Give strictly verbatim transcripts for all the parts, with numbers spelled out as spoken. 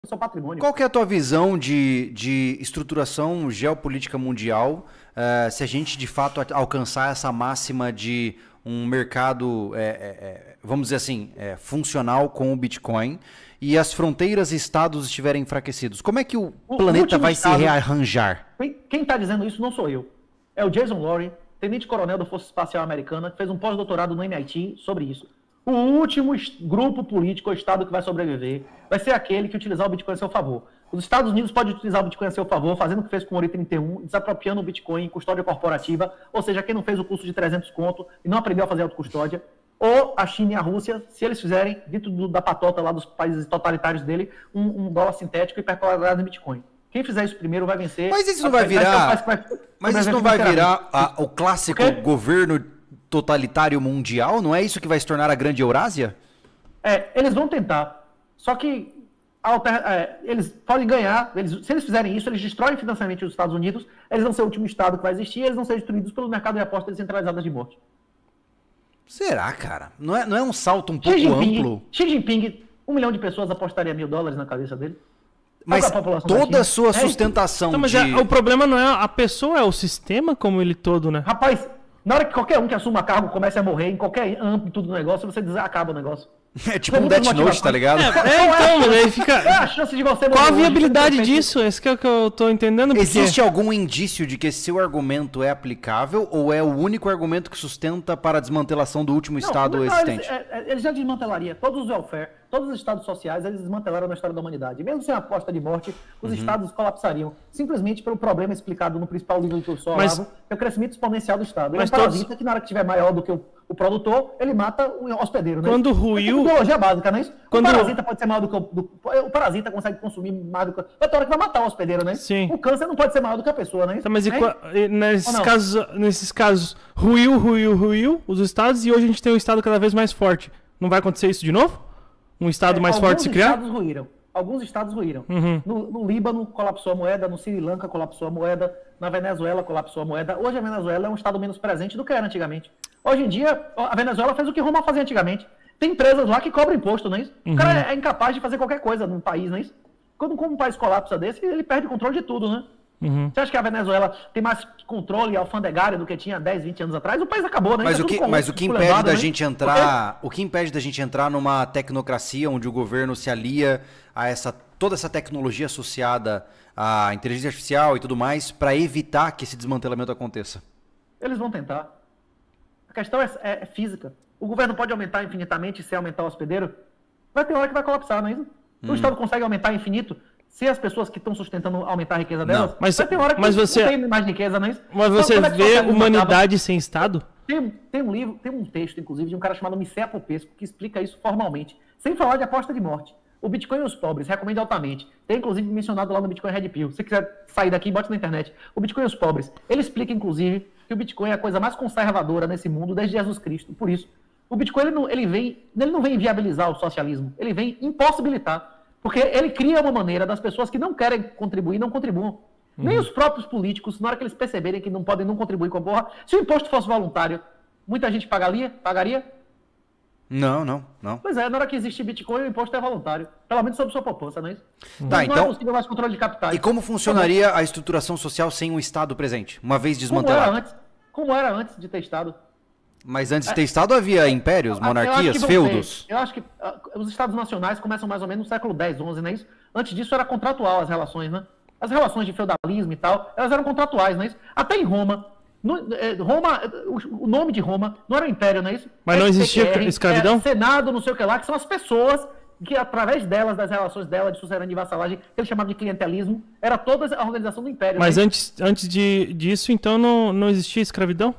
seu patrimônio. Qual que é a tua visão de, de estruturação geopolítica mundial, uh, se a gente de fato alcançar essa máxima de um mercado, é, é, vamos dizer assim, é, funcional com o Bitcoin e as fronteiras e estados estiverem enfraquecidos? Como é que o, o planeta vai estado, se rearranjar? Quem está dizendo isso não sou eu. É o Jason Lowery, tenente-coronel da Força Espacial Americana, que fez um pós-doutorado no M I T sobre isso. O último grupo político ou estado que vai sobreviver vai ser aquele que utilizar o Bitcoin a seu favor. Os Estados Unidos podem utilizar o Bitcoin a seu favor, fazendo o que fez com o Ori trinta e um, desapropriando o Bitcoin em custódia corporativa, ou seja, quem não fez o curso de trezentos conto e não aprendeu a fazer autocustódia, ou a China e a Rússia, se eles fizerem, dentro do, da patota lá dos países totalitários dele, um, um dólar sintético e perpetuado em Bitcoin. Quem fizer isso primeiro vai vencer. Mas isso não vai virar... Vai, mas isso não vai virar a, o clássico governo totalitário mundial? Não é isso que vai se tornar a grande Eurásia? É, eles vão tentar. Só que alter, é, eles podem ganhar. Eles, se eles fizerem isso, eles destroem financeiramente os Estados Unidos. Eles vão ser o último estado que vai existir. Eles vão ser destruídos pelo mercado de apostas descentralizadas de morte. Será, cara? Não é, não é um salto um pouco Xi Jinping, amplo? Xi Jinping, um milhão de pessoas apostaria mil dólares na cabeça dele. Mas toda a sua sustentação é, então, mas de... é, o problema não é a pessoa, é o sistema como ele todo, né? Rapaz, na hora que qualquer um que assuma cargo comece a morrer, em qualquer âmbito do negócio, você diz, acaba o negócio. É tipo um Death Note, tá ligado? É, é então, aí fica... É a chance de você Qual a viabilidade disso? Esse que é o que eu tô entendendo. Porque... Existe algum indício de que esse seu argumento é aplicável ou é o único argumento que sustenta para a desmantelação do último não, estado não, existente? Eles, é, eles já desmantelariam todos os welfare, todos os estados sociais, eles desmantelaram na história da humanidade. Mesmo sem a aposta de morte, os uhum. estados colapsariam. Simplesmente pelo problema explicado no principal livro que eu só falava, que é o crescimento exponencial do estado. Ele é um parasita todos... que na hora que estiver maior do que o, o produtor, ele mata o hospedeiro. Né? Quando ruiu... É ideologia básica, não é isso? Quando... O parasita pode ser maior do que o... Do, o parasita consegue consumir mais do que... Vai ter hora que vai matar o hospedeiro, né? Sim. O câncer não pode ser maior do que a pessoa, né? Tá, mas e, e, nesses, casos, nesses casos, ruiu, ruiu, ruiu os estados e hoje a gente tem um estado cada vez mais forte. Não vai acontecer isso de novo? Um estado é, mais forte se criar? Alguns estados ruíram. Alguns estados ruíram. Uhum. No, no Líbano colapsou a moeda, no Sri Lanka colapsou a moeda, na Venezuela colapsou a moeda. Hoje a Venezuela é um estado menos presente do que era antigamente. Hoje em dia, a Venezuela fez o que Roma fazia antigamente. Tem empresas lá que cobram imposto, não é isso? Uhum. O cara é, é incapaz de fazer qualquer coisa num país, não é isso? Quando, quando um país colapsa desse, ele perde o controle de tudo, né? Uhum. Você acha que a Venezuela tem mais controle alfandegário do que tinha dez, vinte anos atrás? O país acabou, né? Mas, o que, corrupto, mas o que impede levado, da né? gente entrar, Porque... o que impede da gente entrar numa tecnocracia onde o governo se alia a essa toda essa tecnologia associada à inteligência artificial e tudo mais para evitar que esse desmantelamento aconteça? Eles vão tentar. A questão é, é, é física. O governo pode aumentar infinitamente se aumentar o hospedeiro? Vai ter hora que vai colapsar, não é isso? Hum. O Estado consegue aumentar infinito se as pessoas que estão sustentando aumentar a riqueza delas? Não, mas, vai ter hora que mas você, não tem mais riqueza, não é isso? Mas você então, vê é humanidade sem Estado? Tem, tem um livro, tem um texto, inclusive, de um cara chamado Micea Popesco, que explica isso formalmente, sem falar de aposta de morte. O Bitcoin e os pobres, recomendo altamente. Tem, inclusive, mencionado lá no Bitcoin Red Pill. Se você quiser sair daqui, bote na internet. O Bitcoin e os pobres. Ele explica, inclusive, que o Bitcoin é a coisa mais conservadora nesse mundo desde Jesus Cristo. Por isso, o Bitcoin ele não, ele vem, ele não vem viabilizar o socialismo. Ele vem impossibilitar. Porque ele cria uma maneira das pessoas que não querem contribuir, não contribuam. Uhum. Nem os próprios políticos, na hora que eles perceberem que não podem não contribuir com a porra, se o imposto fosse voluntário, muita gente pagaria? Pagaria? Não, não, não. Pois é, na hora que existe Bitcoin, o imposto é voluntário. Pelo menos sobre sua poupança, não é isso? Tá, não então, é possível mais controle de capitais. E como funcionaria a estruturação social sem o Estado presente, uma vez desmantelado? Como era antes, como era antes de ter Estado. Mas antes de ter Estado havia impérios, monarquias, eu feudos? Ter. Eu acho que uh, os Estados nacionais começam mais ou menos no século dez, onze, não é isso? Antes disso era contratual as relações, né? As relações de feudalismo e tal, elas eram contratuais, não é isso? Até em Roma. No, eh, Roma, o, o nome de Roma não era o império, não é isso? Mas não existia escravidão? É, Senado, não sei o que lá, que são as pessoas que através delas, das relações dela, de suzerania e vassalagem, que ele chamava de clientelismo, era toda a organização do império. Mas é antes, antes de, disso, então, não, não existia escravidão?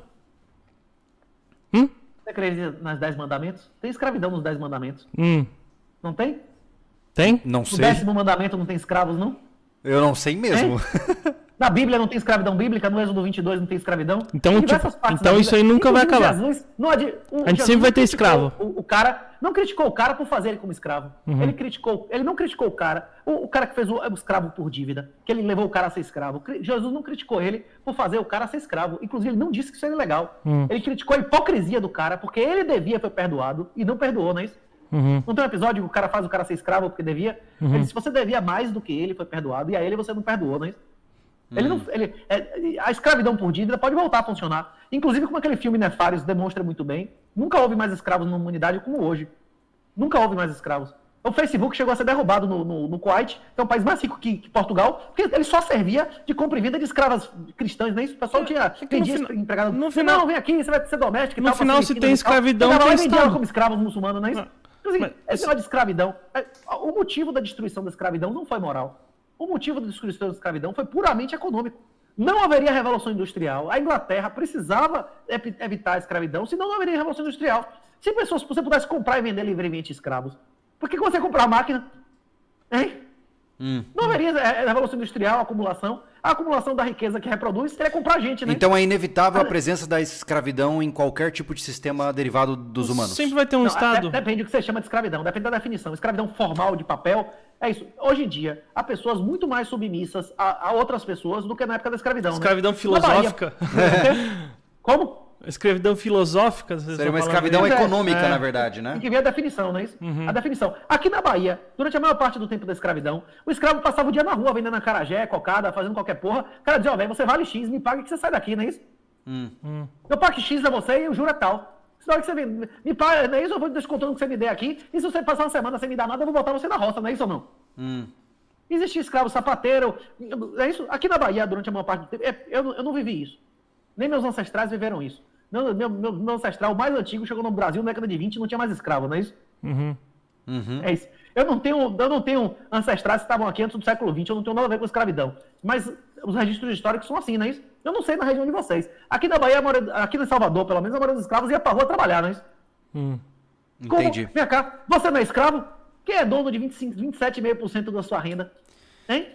Hum? Você acredita nas Dez Mandamentos? Tem escravidão nos Dez Mandamentos. Hum. Não tem? Tem? Não no sei. No décimo mandamento não tem escravos, não? Eu não sei mesmo. Na Bíblia não tem escravidão bíblica, no Êxodo vinte e dois não tem escravidão. Então, tem tipo, então isso aí nunca vai acabar. Jesus, não adi... o, a gente Jesus sempre vai ter escravo. O, o cara não criticou o cara por fazer ele como escravo. Uhum. Ele criticou, ele não criticou o cara, o, o cara que fez o, o escravo por dívida, que ele levou o cara a ser escravo. Jesus não criticou ele por fazer o cara ser escravo. Inclusive, ele não disse que isso era ilegal. Uhum. Ele criticou a hipocrisia do cara, porque ele devia ter perdoado e não perdoou, não é isso? Uhum. Não tem um episódio que o cara faz o cara ser escravo porque devia? Uhum. Ele, se você devia mais do que ele, foi perdoado, e a ele você não perdoou, não é isso? Uhum. Ele não, ele, é, a escravidão por dívida pode voltar a funcionar. Inclusive, como aquele filme Nefários demonstra muito bem, nunca houve mais escravos na humanidade como hoje. Nunca houve mais escravos. O Facebook chegou a ser derrubado no, no, no Kuwait, que é um país mais rico que, que Portugal, porque ele só servia de compra e venda de escravas cristãs, né? Isso, o pessoal tinha pedia empregado. No final, não, vem aqui, você vai ser doméstico. No tal, final, se tem escravidão, tem Estado. Como escravos muçulmanos, não é isso? Não, então, assim, mas, esse negócio de escravidão, o motivo da destruição da escravidão não foi moral. O motivo da destruição da escravidão foi puramente econômico. Não haveria revolução industrial. A Inglaterra precisava evitar a escravidão, senão não haveria revolução industrial. Se pessoas, se você pudesse comprar e vender livremente escravos, por que você comprar a máquina? Hein? Hum. Não haveria revolução industrial, acumulação. A acumulação da riqueza que reproduz seria comprar gente, né? Então é inevitável a presença da escravidão em qualquer tipo de sistema derivado dos humanos. Sempre vai ter um não, Estado. Depende do que você chama de escravidão, depende da definição. Escravidão formal, de papel, é isso. Hoje em dia, há pessoas muito mais submissas a, a outras pessoas do que na época da escravidão. Escravidão né? filosófica. Como? Escravidão filosófica. Seria uma escravidão econômica, é, na verdade, né? Tem que ver a definição, não é isso? Uhum. A definição. Aqui na Bahia, durante a maior parte do tempo da escravidão, o escravo passava o dia na rua, vendendo acarajé, cocada, fazendo qualquer porra. O cara dizia, ó, velho, você vale X, me paga que você sai daqui, não é isso? Hum. Hum. Eu pago X a você e o juro é tal. Na hora que você vem, me paga, não é isso? Eu vou descontando o que você me der aqui. E se você passar uma semana sem me dar nada, eu vou botar você na roça, não é isso ou não? Hum. Existia escravo sapateiro, é isso? Aqui na Bahia, durante a maior parte do tempo, é, eu, eu não vivi isso. Nem meus ancestrais viveram isso. Meu, meu, meu ancestral mais antigo chegou no Brasil na década de vinte e não tinha mais escravo, não é isso? Uhum. Uhum. É isso. Eu não tenho, eu não tenho ancestrais que estavam aqui antes do século vinte, eu não tenho nada a ver com escravidão. Mas os registros históricos são assim, não é isso? Eu não sei na região de vocês. Aqui na Bahia, aqui em Salvador, pelo menos, a maioria dos escravos ia pra rua trabalhar, não é isso? Hum. Como? Entendi. Vem cá, você não é escravo? Quem é dono de vinte e cinco, vinte e sete vírgula cinco por cento da sua renda? Hein?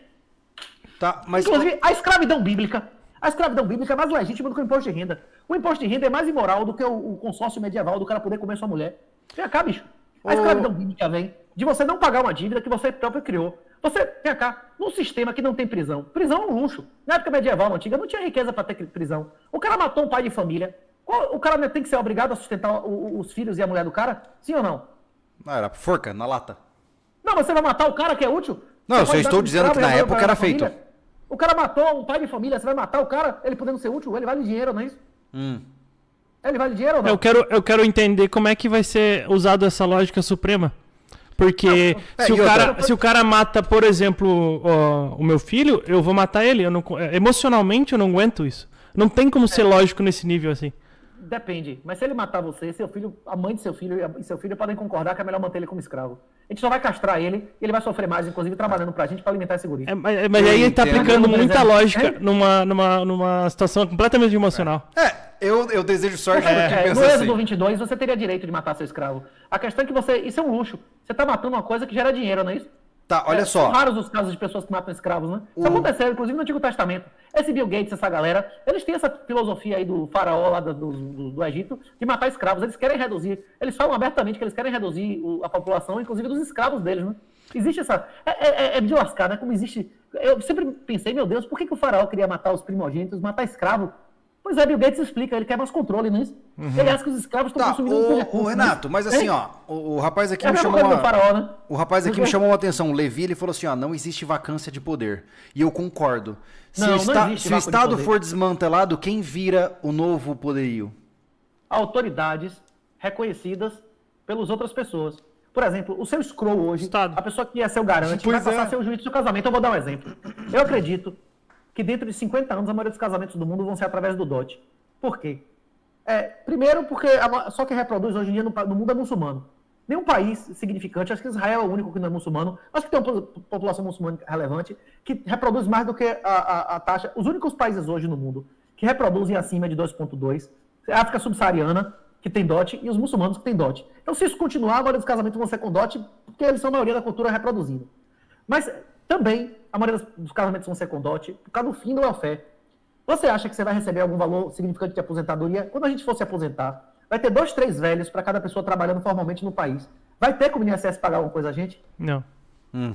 Tá, mas... Inclusive, a escravidão bíblica. A escravidão bíblica é mais legítima do que o imposto de renda. O imposto de renda é mais imoral do que o, o consórcio medieval do cara poder comer sua mulher. Vem cá, bicho. A escravidão bíblica vem de você não pagar uma dívida que você próprio criou. Você, vem cá, num sistema que não tem prisão. Prisão é um luxo. Na época medieval, antiga, não tinha riqueza para ter prisão. O cara matou um pai de família. O cara tem que ser obrigado a sustentar os filhos e a mulher do cara? Sim ou não? Não, era forca, na lata. Não, você vai matar o cara que é útil? Não, eu só estou dizendo que na época era feito. O cara matou um pai de família, você vai matar o cara, ele podendo ser útil, ele vale dinheiro, não é isso? Hum. Ele vale dinheiro ou não? Eu quero, eu quero entender como é que vai ser usado essa lógica suprema. Porque não, se, é, o cara, outra... se o cara mata, por exemplo, ó, o meu filho, eu vou matar ele. Eu não, emocionalmente eu não aguento isso. Não tem como é. ser lógico nesse nível assim. Depende. Mas se ele matar você, seu filho, a mãe de seu filho e seu filho podem concordar que é melhor manter ele como escravo. A gente só vai castrar ele e ele vai sofrer mais, inclusive trabalhando pra gente pra alimentar esse guri. É, mas, mas aí ele tá aplicando muita lógica é? numa, numa, numa situação completamente emocional. É, eu, eu desejo sorte é, pra quem é, pensa no assim. Êxodo vinte e dois você teria direito de matar seu escravo. A questão é que você, isso é um luxo. Você tá matando uma coisa que gera dinheiro, não é isso? Tá, olha é, só. São raros os casos de pessoas que matam escravos, né? Isso o... aconteceu, inclusive, no Antigo Testamento. Esse Bill Gates, essa galera, eles têm essa filosofia aí do faraó lá do, do, do Egito de matar escravos. Eles querem reduzir, eles falam abertamente que eles querem reduzir o, a população, inclusive dos escravos deles, né? Existe essa... É, é, é de lascar, né? Como existe... Eu sempre pensei, meu Deus, por que, que o faraó queria matar os primogênitos, matar escravo? Pois é, Bill Gates explica, ele quer mais controle nisso. Uhum. Ele acha que os escravos estão tá, consumindo o, muito o recurso, Renato, né? mas assim, é? ó, o, o rapaz aqui é me chamou uma... faraó, né? O rapaz aqui me chamou uma atenção, o Levi, ele falou assim, ó, não existe vacância de poder. E eu concordo. Se não, o, esta... não Se o Estado de for desmantelado, quem vira o novo poderio? Autoridades reconhecidas pelas outras pessoas. Por exemplo, o seu scroll hoje, Estado. a pessoa que é seu garante, pois vai passar é. a ser o juiz do seu casamento. Eu vou dar um exemplo. Eu acredito que dentro de cinquenta anos a maioria dos casamentos do mundo vão ser através do D O T. Por quê? É, primeiro porque a, só quem reproduz hoje em dia no, no mundo é muçulmano. Nenhum país significante, acho que Israel é o único que não é muçulmano, acho que tem uma população muçulmana relevante que reproduz mais do que a, a, a taxa. Os únicos países hoje no mundo que reproduzem acima de dois vírgula dois é a África subsaariana, que tem D O T, e os muçulmanos que têm D O T. Então, se isso continuar, a maioria dos casamentos vão ser com D O T, porque eles são a maioria da cultura reproduzindo. Mas também, a maioria dos casamentos vão ser com D O T, por causa do fim do welfare. Você acha que você vai receber algum valor significante de aposentadoria? Quando a gente for se aposentar, vai ter dois, três velhos para cada pessoa trabalhando formalmente no país. Vai ter como o I N S S pagar alguma coisa a gente? Não. Hum.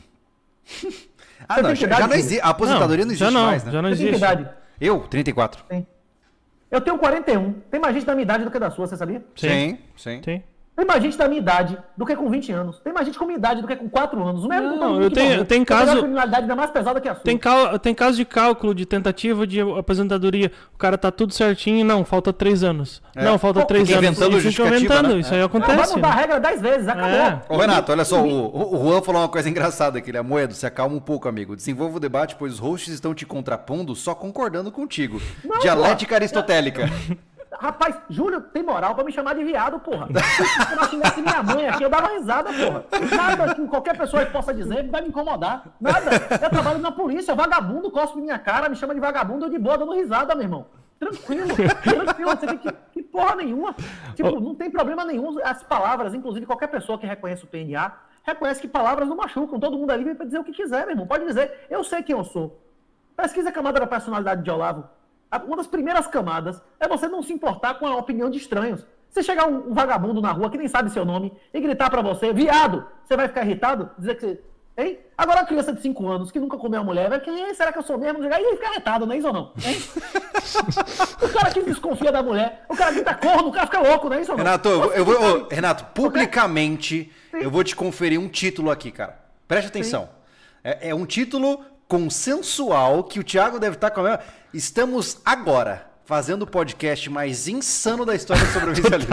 ah, não, já, já não existe. A aposentadoria não, não existe já não, mais, né? Já não você existe. Tem que idade? Eu, trinta e quatro. Sim. Eu tenho quarenta e um. Tem mais gente da minha idade do que da sua, você sabia? Sim, sim. Tem. Tem mais gente da minha idade do que com vinte anos. Tem mais gente com minha idade do que com quatro anos. Não, é não eu tenho, eu tenho caso... A criminalidade ainda mais pesada que a sua. Tem, cal, tem caso de cálculo, de tentativa de aposentadoria. O cara tá tudo certinho. Não, falta três anos. É. Não, falta três anos. Inventando isso inventando, né? isso aí acontece. Vai mudar a regra dez vezes, acabou. É. Ô, Renato, olha só, o, o Juan falou uma coisa engraçada aqui. Ele é Moedo, se acalma um pouco, amigo. Desenvolva o debate, pois os hosts estão te contrapondo só concordando contigo. Não, Dialética pô. aristotélica. Rapaz, Júlio tem moral pra me chamar de viado, porra. Se eu tivesse minha mãe aqui, eu dava risada, porra. Nada que qualquer pessoa possa dizer vai me incomodar. Nada. Eu trabalho na polícia, vagabundo cospe minha cara, me chama de vagabundo, eu de boa dando risada, meu irmão. Tranquilo, tranquilo, você tem que, que porra nenhuma. Tipo, não tem problema nenhum. As palavras, inclusive qualquer pessoa que reconhece o P N A, reconhece que palavras não machucam. Todo mundo ali vem pra dizer o que quiser, meu irmão. Pode dizer, eu sei quem eu sou. Pesquisa a camada da personalidade de Olavo. Uma das primeiras camadas é você não se importar com a opinião de estranhos. Você chegar um, um vagabundo na rua que nem sabe seu nome e gritar pra você, viado, você vai ficar irritado? Dizer que você... Hein? Agora a criança de cinco anos que nunca comeu uma mulher, vai ficar, será que eu sou mesmo? Aí ele fica irritado, não é isso ou não? Hein? O cara que desconfia da mulher, o cara grita corno, o cara fica louco, não é isso ou não? Renato, eu, eu vou, oh, Renato, publicamente eu vou te conferir um título aqui, cara. Preste atenção. É, é um título consensual que o Thiago deve estar com a mesma... Estamos agora fazendo o podcast mais insano da história sobre o sobrevivencialismo.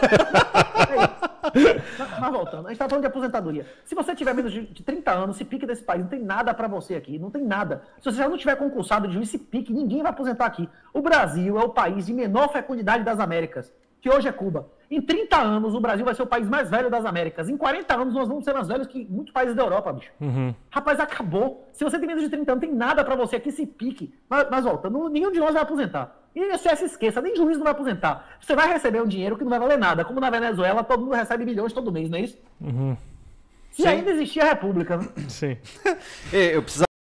mas, mas voltando, a gente tá falando de aposentadoria. Se você tiver menos de trinta anos, se pique desse país, não tem nada pra você aqui, não tem nada. Se você já não tiver concursado de juiz, se pique, ninguém vai aposentar aqui. O Brasil é o país de menor fecundidade das Américas, que hoje é Cuba. Em trinta anos, o Brasil vai ser o país mais velho das Américas. Em quarenta anos, nós vamos ser mais velhos que muitos países da Europa, bicho. Uhum. Rapaz, acabou. Se você tem menos de trinta anos, não tem nada pra você aqui, se pique. Mas, mas volta, não, nenhum de nós vai aposentar. E você se esqueça, nem juiz não vai aposentar. Você vai receber um dinheiro que não vai valer nada. Como na Venezuela, todo mundo recebe bilhões todo mês, não é isso? Uhum. Se Sim. ainda existia a República, né? Sim. Eu precisava